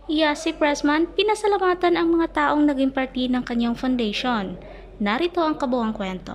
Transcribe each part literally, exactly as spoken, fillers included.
Yasi Pressman, pinasalamatan ang mga taong naging parte ng kanyang foundation. Narito ang kabuuang kwento.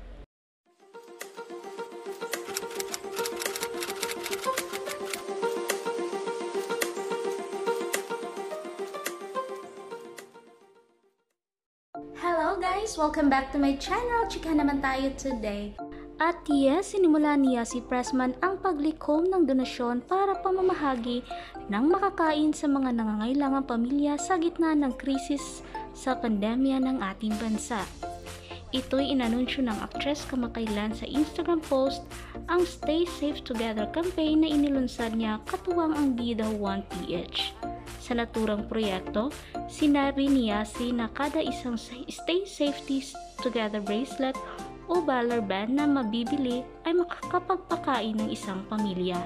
Hello guys! Welcome back to my channel. Chika naman tayo today. At yes, sinimula ni Yasi Pressman ang paglikom ng donasyon para pamamahagi ng makakain sa mga nangangailangang pamilya sa gitna ng krisis sa pandemya ng ating bansa. Ito'y inanunsyo ng aktres kamakailan sa Instagram post ang Stay Safe Together campaign na inilunsad niya katuwang ang Bida one P H. Sa naturang proyekto, sinabi ni Yasi na kada isang Stay Safety Together bracelet o Valor Band na mabibili ay makakapagpakain ng isang pamilya.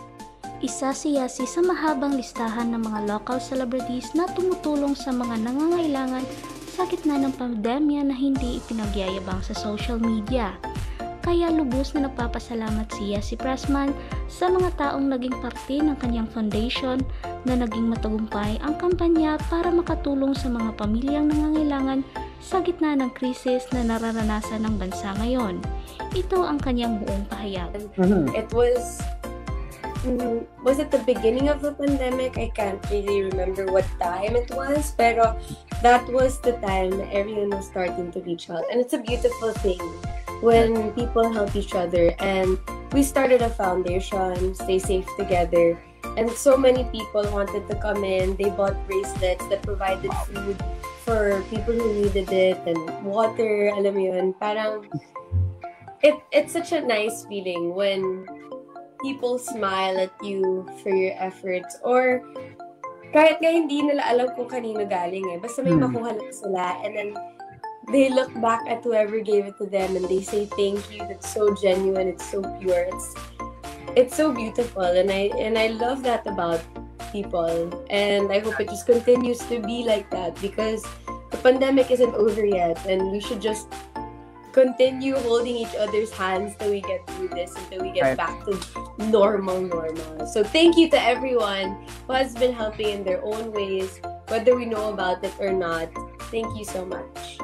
Isa si Yasi sa mahabang listahan ng mga local celebrities na tumutulong sa mga nangangailangan sa gitna ng pandemya na hindi ipinagyayabang sa social media. Kaya lubos na nagpapasalamat si Yasi Pressman sa mga taong naging parte ng kanyang foundation na naging matagumpay ang kampanya para makatulong sa mga pamilyang nangangailangan sa gitna ng krisis na nararanasan ng bansa ngayon. Ito ang kanyang buong pahayag. Mm-hmm. It was, mm, was it the beginning of the pandemic? I can't really remember what time it was, pero that was the time everyone was starting to reach out. And it's a beautiful thing when people help each other. And we started a foundation, Stay Safe Together. And so many people wanted to come in. They bought bracelets that provided food for people who needed it and water, alam mo yun. Parang, it, it's such a nice feeling when people smile at you for your efforts, or kahit nga hindi nila alam kung kanino galing eh. Basta may makuha lang sila, and then they look back at whoever gave it to them and they say thank you. That's so genuine, it's so pure, it's it's so beautiful, and I and I love that about people, and I hope it just continues to be like that, because the pandemic isn't over yet, and we should just continue holding each other's hands till we get through this, until we get right back to normal normal. So thank you to everyone who has been helping in their own ways, whether we know about it or not. Thank you so much.